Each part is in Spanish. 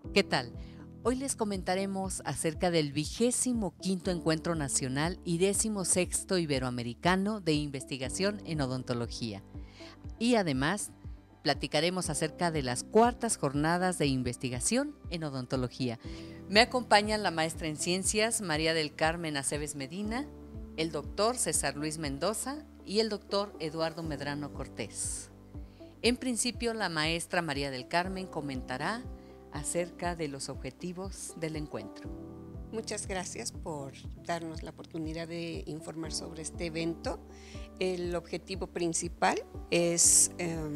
¿Qué tal? Hoy les comentaremos acerca del 25º Encuentro Nacional y 16º Iberoamericano de Investigación en Odontología. Y además, platicaremos acerca de las cuartas jornadas de investigación en odontología. Me acompañan la maestra en ciencias María del Carmen Aceves Medina, el doctor César Luis Mendoza y el doctor Eduardo Medrano Cortés. En principio, la maestra María del Carmen comentará acerca de los objetivos del encuentro. Muchas gracias por darnos la oportunidad de informar sobre este evento. El objetivo principal es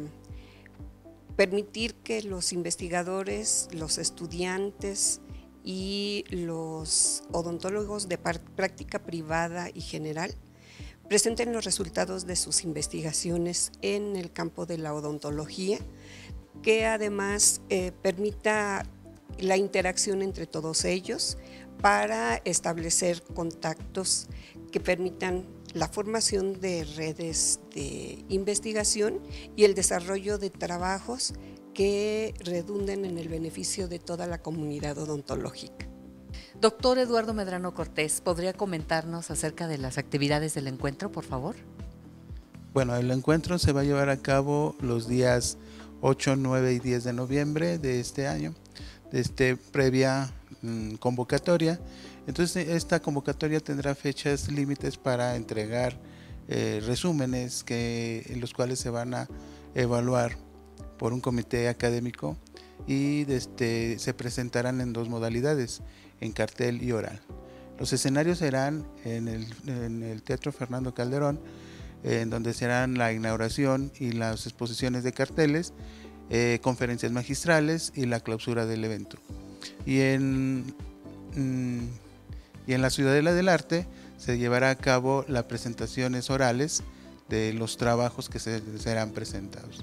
permitir que los investigadores, los estudiantes y los odontólogos de práctica privada y general presenten los resultados de sus investigaciones en el campo de la odontología, que además permita la interacción entre todos ellos para establecer contactos que permitan la formación de redes de investigación y el desarrollo de trabajos que redunden en el beneficio de toda la comunidad odontológica. Doctor Eduardo Medrano Cortés, ¿podría comentarnos acerca de las actividades del encuentro, por favor? Bueno, el encuentro se va a llevar a cabo los días 8, 9 y 10 de noviembre de este año, previa convocatoria. Entonces, esta convocatoria tendrá fechas límites para entregar resúmenes en los cuales se van a evaluar por un comité académico y se presentarán en dos modalidades, en cartel y oral. Los escenarios serán en el Teatro Fernando Calderón, en donde serán la inauguración y las exposiciones de carteles, conferencias magistrales y la clausura del evento. Y en la Ciudadela del Arte se llevará a cabo las presentaciones orales de los trabajos que serán presentados.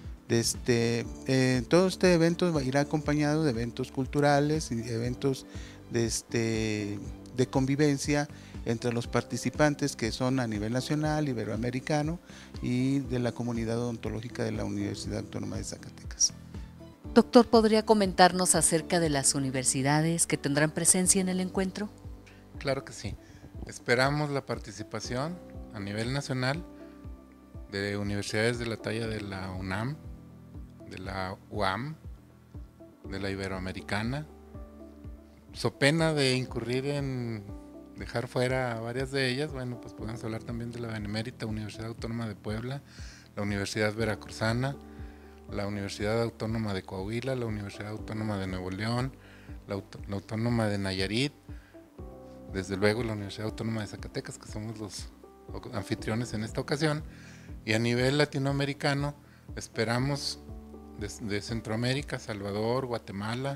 Todo este evento irá acompañado de eventos culturales y eventos de convivencia entre los participantes, que son a nivel nacional, iberoamericano y de la comunidad odontológica de la Universidad Autónoma de Zacatecas. Doctor, ¿podría comentarnos acerca de las universidades que tendrán presencia en el encuentro? Claro que sí. Esperamos la participación a nivel nacional de universidades de la talla de la UNAM, de la UAM, de la Iberoamericana, so pena de incurrir en dejar fuera a varias de ellas. Bueno, pues podemos hablar también de la Benemérita Universidad Autónoma de Puebla, la Universidad Veracruzana, la Universidad Autónoma de Coahuila, la Universidad Autónoma de Nuevo León, la Autónoma de Nayarit, desde luego la Universidad Autónoma de Zacatecas, que somos los anfitriones en esta ocasión, y a nivel latinoamericano esperamos de Centroamérica, Salvador, Guatemala,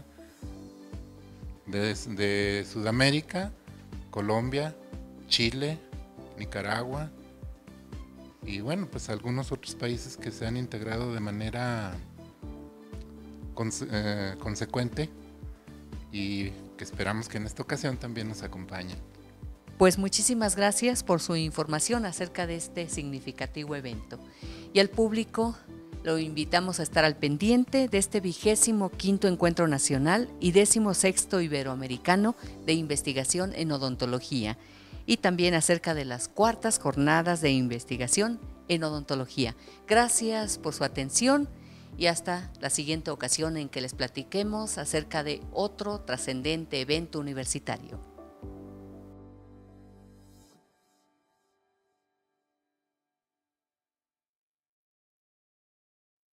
de Sudamérica, Colombia, Chile, Nicaragua y bueno, pues algunos otros países que se han integrado de manera consecuente y que esperamos que en esta ocasión también nos acompañen. Pues muchísimas gracias por su información acerca de este significativo evento. Y al público lo invitamos a estar al pendiente de este 25º Encuentro Nacional y 16º Iberoamericano de Investigación en Odontología, y también acerca de las cuartas jornadas de investigación en odontología. Gracias por su atención y hasta la siguiente ocasión en que les platiquemos acerca de otro trascendente evento universitario.